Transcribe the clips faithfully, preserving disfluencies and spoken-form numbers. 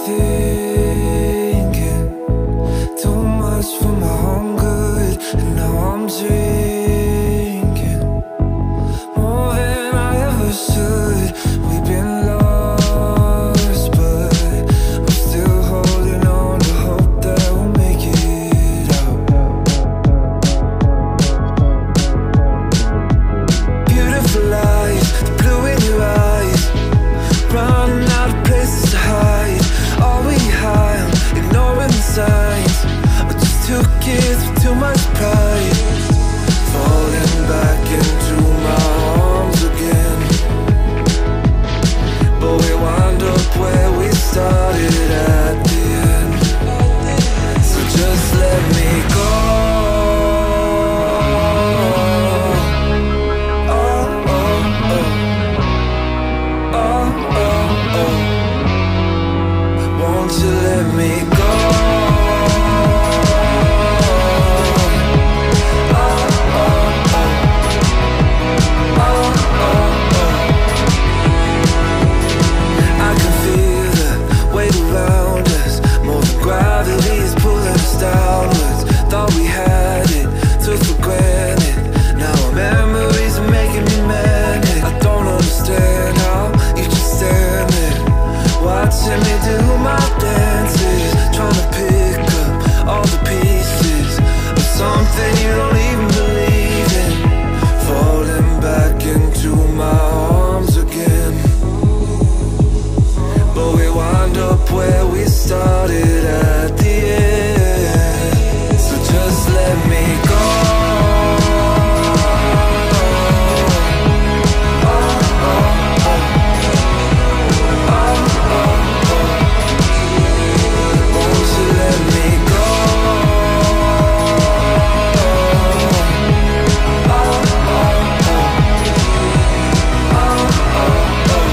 thinking too much for my own good, and now I'm drinking more than I ever should. We've been lost, but I'm still holding on to hope that we'll make it out. Beautiful eyes, the blue in your eyes, running out of places to hide. Are we high on ignoring the signs, or just two kids with too much pride, falling back into my arms again? But we wound up where we started at the end. So just let me go. Oh, oh, oh. Oh, oh, oh. Won't you let me go? Oh, oh, oh. Oh, oh, oh. I can feel the weight around us, more than gravity is pulling us downwards. Thought we had it, took for granted. Now our memories are making me manic. I don't understand how you just stand there, watching me do my dances, trying to pick up all the pieces of something you don't even believe in, falling back into my arms again. But we wound up where we started at the end. So just let me go. Oh, oh, oh. Oh, oh, oh. Won't you let me go? Oh, oh, oh. Oh, oh, oh.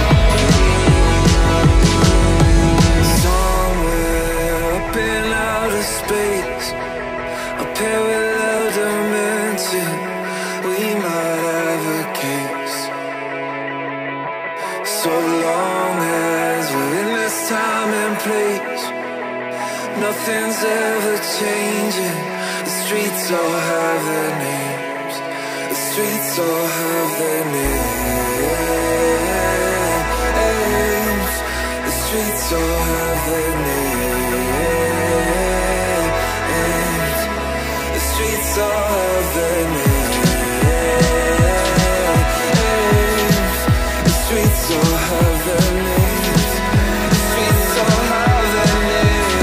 Somewhere up in outer space, a parallel dimension, we might have a case. So long as we're in this time and place, nothing's ever changing. The streets all have their names. The streets all have their names. The streets all have their names. The streets all have their names. The streets all have their names. The streets all have their names.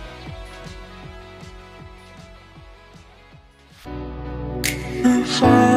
If I